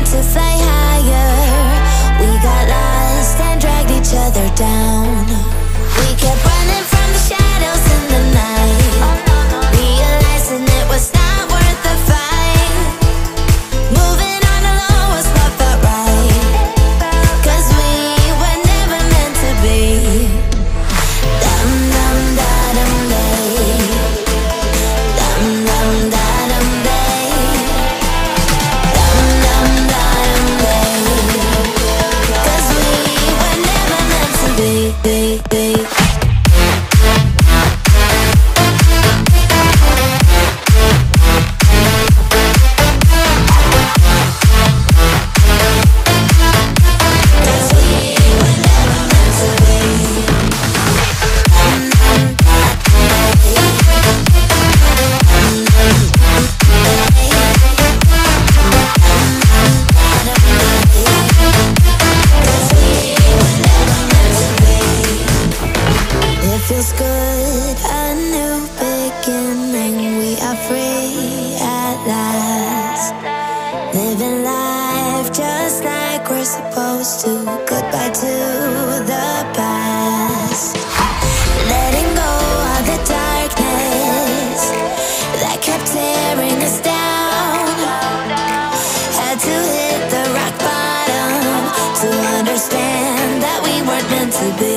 to fly higher. We got lost and dragged each other down. We kept running from the shadows in the night, realizing it was not worth the fight. Moving on alone was what felt right, 'cause we were never meant to be. Dum dum da dum day, dum dum da dum day, dum dum da dum day, 'cause we were never meant to be. Feels good, a new beginning. We are free at last, living life just like we're supposed to. Goodbye to the past, letting go of the darkness that kept tearing us down. Had to hit the rock bottom to understand that we weren't meant to be.